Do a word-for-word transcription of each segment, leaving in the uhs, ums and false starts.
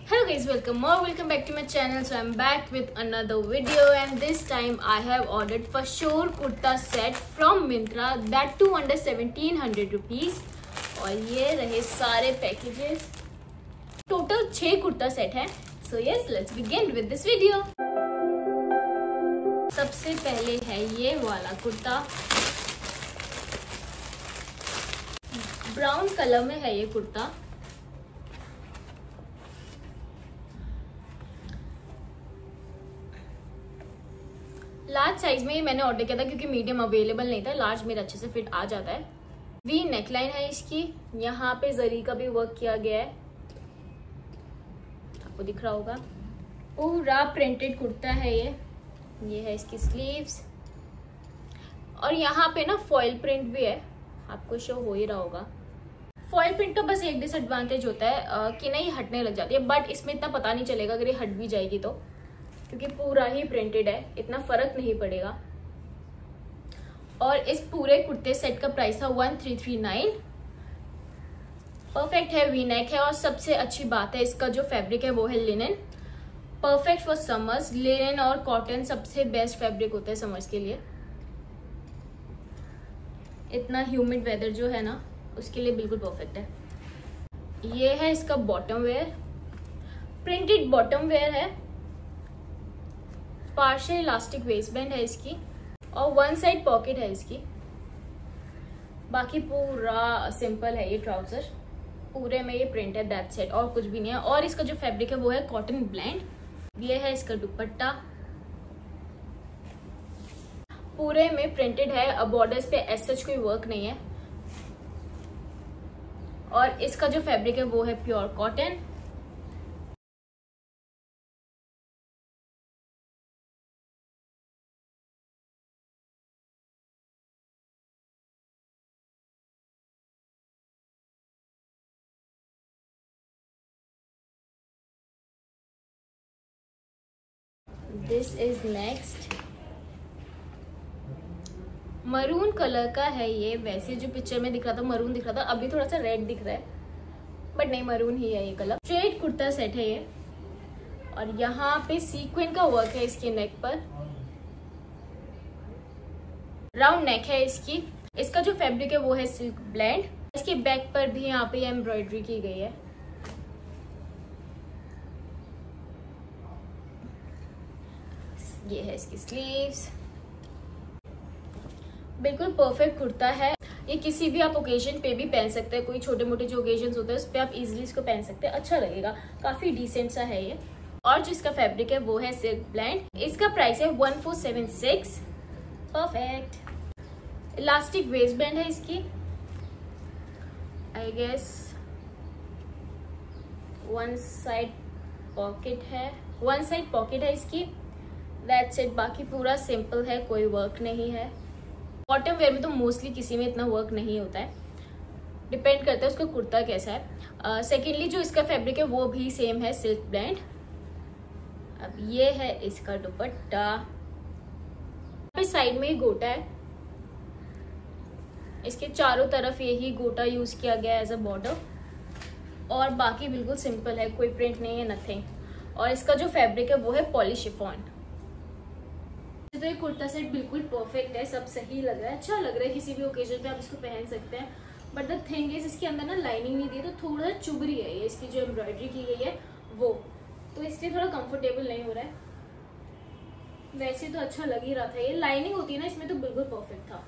Hello guys, welcome or welcome back to my channel. So I'm back with another video and this time I have ordered for sure kurta set from Myntra, that too under seventeen hundred rupees. और ये रहे सारे packages, total छह kurta set है. So yes, let's begin with this video. सबसे पहले है ये वाला कुर्ता, ब्राउन कलर में है ये कुर्ता. लार्ज साइज में मैंने ऑर्डर किया था क्योंकि मीडियम अवेलेबल नहीं था. लार्ज मेरा अच्छे से फिट आ जाता है. वी नेकलाइन है इसकी, यहाँ पे जरी का भी वर्क किया गया है, आपको दिख रहा होगा. पूरा प्रिंटेड कुर्ता है ये. ये है इसकी स्लीव्स और यहाँ पे ना फॉइल प्रिंट भी है, आपको शो हो ही रहा होगा. फॉइल प्रिंट का बस एक डिसएडवांटेज होता है आ, कि नहीं हटने लग जाती है, बट इसमें इतना पता नहीं चलेगा अगर ये हट भी जाएगी तो, क्योंकि पूरा ही प्रिंटेड है, इतना फर्क नहीं पड़ेगा. और इस पूरे कुर्ते सेट का प्राइस था one three three nine. Perfect है, वी नेक है और सबसे अच्छी बात है इसका जो फैब्रिक है वो है linen. Perfect for summers. Linen और कॉटन सबसे बेस्ट फैब्रिक होता है समर्स के लिए. इतना ह्यूमिड वेदर जो है ना उसके लिए बिल्कुल परफेक्ट है. ये है इसका bottom wear, printed bottom wear है. पार्शियल इलास्टिक वेस्ट बैंड है इसकी और वन साइड पॉकेट है इसकी. बाकी पूरा सिंपल है ये ट्राउजर. पूरे में ये प्रिंट है, दैट्स इट, और कुछ भी नहीं है. और इसका जो फैब्रिक है वो है कॉटन ब्लेंड. ये है इसका दुपट्टा, पूरे में प्रिंटेड है. अब बॉर्डर्स पे एज सच कोई वर्क नहीं है. और इसका जो फैब्रिक है वो है pure cotton. This is next. Maroon colour का है ये. वैसे जो पिक्चर में दिख रहा था मरून दिख रहा था, अभी थोड़ा सा रेड दिख रहा है, बट नहीं, मरून ही है ये कलर. स्ट्रेट कुर्ता सेट है ये और यहाँ पे सीक्वेंस का वर्क है इसके नेक पर. राउंड नेक है इसकी. इसका जो फैब्रिक है वो है सिल्क ब्लेंड. इसके बैक पर भी यहाँ पे एम्ब्रॉयडरी की गई है. ये है इसकी स्लीव्स. बिल्कुल परफेक्ट कुर्ता है. ये किसी भी आप ओकेजन पे भी पहन सकते हैं. कोई छोटे मोटे जो ओकेजन होते हैं उस पर आप इजीली इसको पहन सकते हैं, अच्छा लगेगा. काफी डिसेंट सा है ये. और जिसका फैब्रिक है वो है सिल्क ब्लेंड. इसका प्राइस है one four seven six. Perfect. Elastic waist band है इसकी. I guess one side pocket है, वन साइड पॉकेट है इसकी. That's it. बाकी पूरा सिंपल है, कोई वर्क नहीं है. बॉटम वेयर में तो मोस्टली किसी में इतना वर्क नहीं होता है, डिपेंड करता है उसका कुर्ता कैसा है. सेकेंडली uh, जो इसका फैब्रिक है वो भी सेम है, सिल्क ब्लेंड. अब ये है इसका दुपट्टा. साइड में ही गोटा है, इसके चारों तरफ यही गोटा यूज किया गया एज अ बॉर्डर. और बाकी बिल्कुल सिंपल है, कोई प्रिंट नहीं है, नथिंग. और इसका जो फैब्रिक है वो है पॉली शिफॉन. तो ये कुर्ता सेट बिल्कुल परफेक्ट है, सब सही लग रहा है, अच्छा लग रहा है. किसी भी ओकेजन पे आप इसको पहन सकते हैं. बट द थिंग इज इसके अंदर ना लाइनिंग नहीं दी, तो थोड़ा चुभ रही है ये. इसकी जो एम्ब्रॉयडरी की गई है वो, तो इसलिए थोड़ा कंफर्टेबल नहीं हो रहा है. वैसे तो अच्छा लग ही रहा था. ये लाइनिंग होती है ना इसमें तो बिल्कुल परफेक्ट था.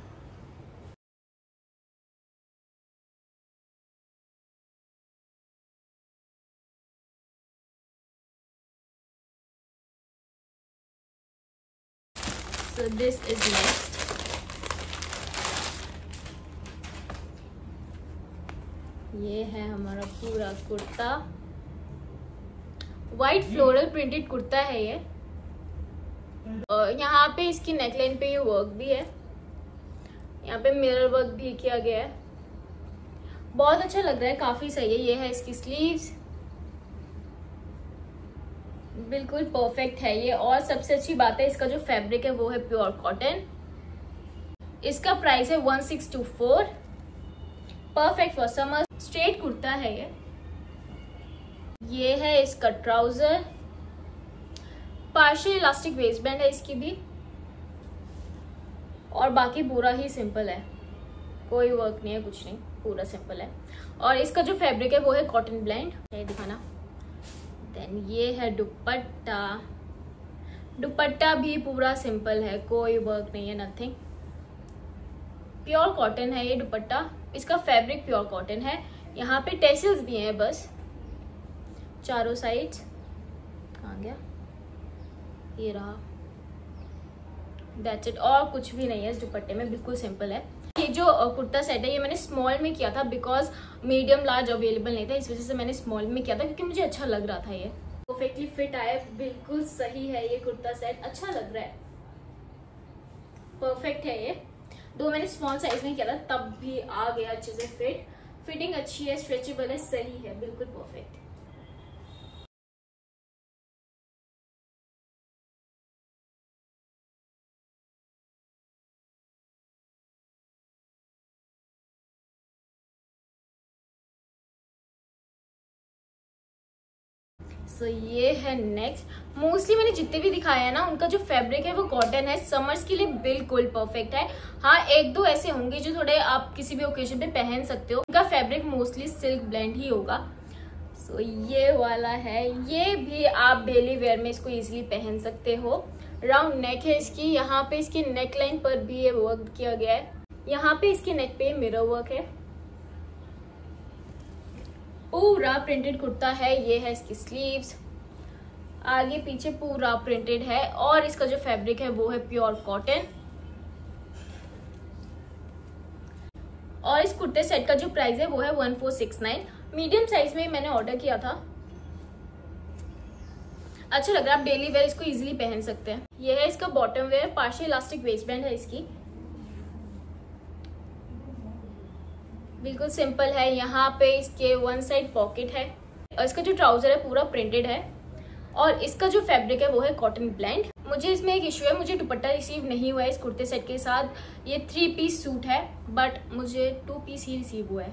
So this is next. ये है हमारा पूरा kurta. White floral printed kurta है ये. यहाँ पे इसकी नेकलाइन पे ये वर्क भी है. यहाँ पे मिरर वर्क भी किया गया है. बहुत अच्छा लग रहा है, काफी सही है. ये है इसकी स्लीव्स. बिल्कुल परफेक्ट है ये. और सबसे अच्छी बात है इसका जो फैब्रिक है वो है प्योर कॉटन. इसका प्राइस है one six two four. Perfect for summer. Straight kurta है ये. ये है इसका trouser, partial elastic waist band है इसकी भी, और बाकी पूरा ही सिंपल है, कोई वर्क नहीं है, कुछ नहीं, पूरा सिंपल है। और इसका जो फैब्रिक है वो है कॉटन ब्लेंड, ये दिखाना। देन ये है दुपट्टा, दुपट्टा भी पूरा सिंपल है, कोई वर्क नहीं है, नथिंग, प्योर कॉटन है ये दुपट्टा। इसका फैब्रिक प्योर कॉटन है, यहाँ पे टेसल्स दिए हैं बस चारों साइड्स। कहाँ गया, ये रहा, दैट्स इट, और कुछ भी नहीं है इस दुपट्टे में, बिल्कुल सिंपल है। ये जो कुर्ता सेट है ये मैंने स्मॉल में किया था बिकॉज मीडियम लार्ज अवेलेबल नहीं था, इस वजह से मैंने स्मॉल में किया था क्योंकि मुझे अच्छा लग रहा था। ये परफेक्टली फिट आया, बिल्कुल सही है ये कुर्ता सेट, अच्छा लग रहा है, परफेक्ट है ये। दो मैंने स्मॉल साइज में किया था तब भी आ गया अच्छे से फिट, फिटिंग अच्छी है, स्ट्रेचेबल है, सही है, बिल्कुल परफेक्ट। सो so, ये है नेक्स्ट। मोस्टली मैंने जितने भी दिखाया है ना उनका जो फैब्रिक है वो कॉटन है, समर्स के लिए बिल्कुल परफेक्ट है। हाँ, एक दो ऐसे होंगे जो थोड़े आप किसी भी ओकेजन पे पहन सकते हो, उनका फैब्रिक मोस्टली सिल्क ब्लेंड ही होगा। सो so, ये वाला है, ये भी आप डेली वेयर में इसको इजीली पहन सकते हो। राउंड नेक है इसकी, यहाँ पे इसकी नेक लाइन पर भी ये वर्क किया गया है, यहाँ पे इसके नेक पे मिरर वर्क है, पूरा प्रिंटेड कुर्ता है। ये है इसकी स्लीव्स, आगे पीछे पूरा प्रिंटेड है, और इसका जो फैब्रिक है वो है प्योर कॉटन। और इस कुर्ते सेट का जो प्राइस है वो है one four six nine. Medium size में मैंने ऑर्डर किया था, अच्छा लग रहा है, आप डेली वेयर इसको इजीली पहन सकते हैं। ये है इसका bottom wear, partial elastic waist band है इसकी, बिल्कुल सिंपल है। यहाँ पे इसके वन साइड पॉकेट है, और इसका जो ट्राउजर है पूरा प्रिंटेड है, और इसका जो फैब्रिक है वो है कॉटन ब्लेंड। मुझे इसमें एक इश्यू है, मुझे दुपट्टा रिसीव नहीं हुआ है इस कुर्ते सेट के साथ। ये थ्री पीस सूट है बट मुझे टू पीस ही रिसीव हुआ है।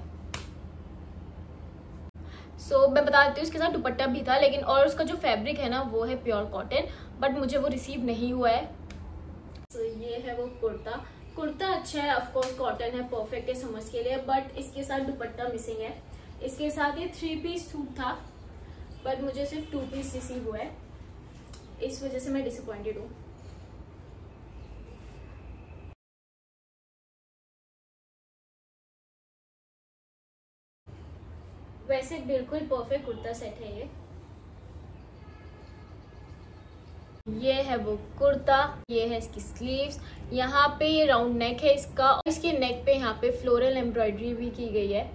सो so, मैं बता देती हूँ, इसके साथ दुपट्टा भी था लेकिन, और उसका जो फैब्रिक है ना वो है प्योर कॉटन, बट मुझे वो रिसीव नहीं हुआ है। सो so, ये है वो कुर्ता। कुर्ता अच्छा है, ऑफकोर्स कॉटन है, परफेक्ट है समर्स के लिए, बट इसके साथ दुपट्टा मिसिंग है। इसके साथ ये थ्री पीस सूट था बट मुझे सिर्फ टू पीस रिसीव हुआ है, इस वजह से मैं डिसअपॉइंटेड हूँ। वैसे बिल्कुल परफेक्ट कुर्ता सेट है ये। ये है वो कुर्ता, ये है इसकी स्लीव्स, यहाँ पे ये राउंड नेक है इसका, और इसके नेक पे यहाँ पे फ्लोरल एम्ब्रॉयडरी भी की गई है,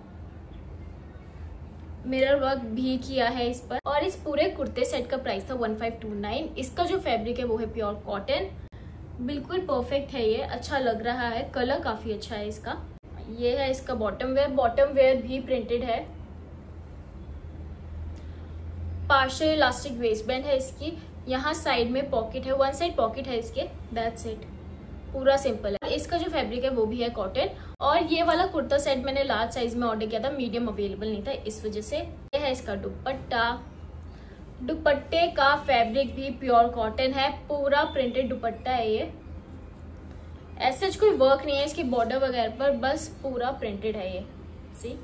मिरर वर्क भी किया है इस पर। और इस पूरे कुर्ते सेट का प्राइस था वन फाइव टू नाइन। इसका जो फैब्रिक है वो है प्योर कॉटन, बिल्कुल परफेक्ट है ये, अच्छा लग रहा है, कलर काफी अच्छा है इसका। ये है इसका बॉटम वेयर, बॉटम वेयर भी प्रिंटेड है, पार्शियल इलास्टिक वेस्ट बैंड है इसकी, यहाँ साइड में पॉकेट है, वन साइड पॉकेट है इसके, दैट्स इट, पूरा सिंपल है। इसका जो फैब्रिक है वो भी है कॉटन। और ये वाला कुर्ता सेट मैंने लार्ज साइज में ऑर्डर किया था, मीडियम अवेलेबल नहीं था इस वजह से। ये है इसका दुपट्टा, दुपट्टे का फैब्रिक भी प्योर कॉटन है, पूरा प्रिंटेड दुपट्टा है ये, ऐसे कोई वर्क नहीं है इसकी बॉर्डर वगैरह पर, बस पूरा प्रिंटेड है ये, see.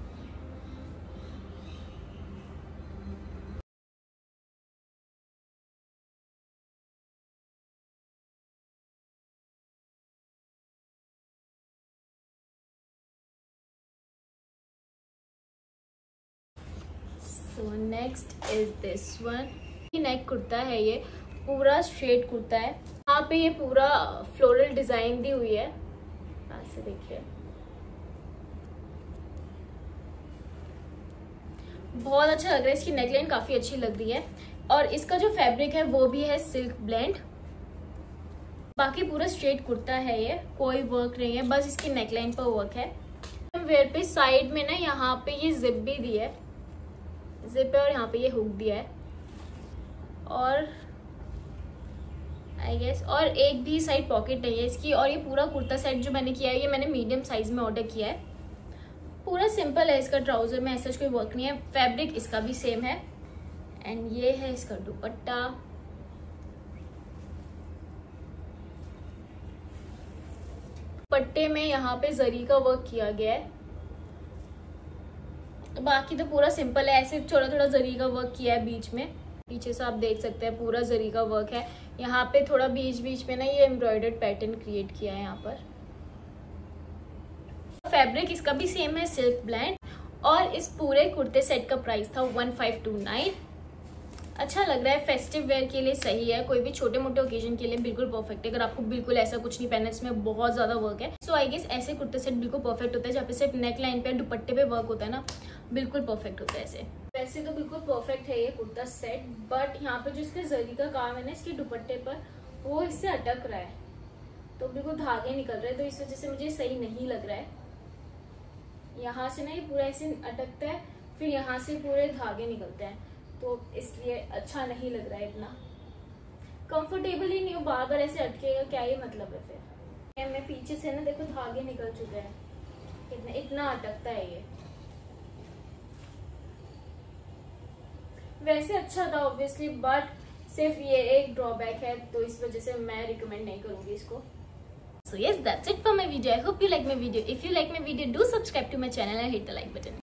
So next is this one, neck kurta है ये, पूरा स्ट्रेट कुर्ता है, यहाँ पे ये पूरा फ्लोरल डिजाइन दी हुई है, ऐसे देखिए, बहुत अच्छा लग रहा है, इसकी नेकलाइन काफी अच्छी लग रही है। और इसका जो फैब्रिक है वो भी है सिल्क ब्लेंड, बाकी पूरा स्ट्रेट कुर्ता है ये, कोई वर्क नहीं है, बस इसकी नेकलाइन पर वर्क है। वेयर पे साइड में ना यहाँ पे ये जिप भी दी है, जिप है, और यहाँ पे ये हुक दिया है, और आई गेस और एक भी साइड पॉकेट नहीं है इसकी। और ये पूरा कुर्ता सेट जो मैंने किया है ये मैंने मीडियम साइज में ऑर्डर किया है, पूरा सिंपल है इसका ट्राउजर में, ऐसा कोई वर्क नहीं है। फैब्रिक इसका भी सेम है। एंड ये है इसका दुपट्टा। दुपट्टे में यहाँ पे जरी का वर्क किया गया है। तो बाकी तो पूरा सिंपल है, ऐसे थोड़ा थोड़ा जरी का वर्क किया है बीच में। पीछे से आप देख सकते हैं पूरा जरी का वर्क है। यहाँ पे थोड़ा बीच बीच में ना ये एम्ब्रॉयडर्ड पैटर्न क्रिएट किया है यहाँ पर। फैब्रिक इसका भी सेम है, सिल्क ब्लेंड। और इस पूरे कुर्ते सेट का प्राइस था वन फाइव टू नाइन। अच्छा लग रहा है, फेस्टिव वेयर के लिए सही है, कोई भी छोटे मोटे ओकेजन के लिए बिल्कुल परफेक्ट है। अगर आपको बिल्कुल ऐसा कुछ नहीं पहना, इसमें बहुत ज्यादा वर्क है, सो आई गेस ऐसे कुर्ते सेट बिल्कुल परफेक्ट होता है। जहाँ पे सिर्फ नेक लाइन पे दुपट्टे पे वर्क होता है ना, बिल्कुल परफेक्ट होता है ऐसे। वैसे तो बिल्कुल परफेक्ट है ये कुर्ता सेट, बट यहाँ पे जो इसके जरी का काम है ना इसके दुपट्टे पर, वो इससे अटक रहा है, तो बिल्कुल धागे निकल रहे हैं, तो इस वजह से मुझे सही नहीं लग रहा है। यहाँ से ना ये पूरा ऐसे अटकता है, फिर यहाँ से पूरे धागे निकलते हैं, तो इसलिए अच्छा नहीं लग रहा है, इतना कंफर्टेबल ही नहीं हो। बार बार ऐसे अटकेगा, क्या ये मतलब है फिर। मैं पीछे से ना देखो धागे निकल चुके हैं, इतना इतना अटकता है ये। वैसे अच्छा था ऑब्वियसली, बट सिर्फ ये एक ड्रॉबैक है, तो इस वजह से मैं रिकमेंड नहीं करूंगी इसको। So yes, that's it for my video. I hope you like my video. If you like my video, do subscribe to my channel and hit the like button.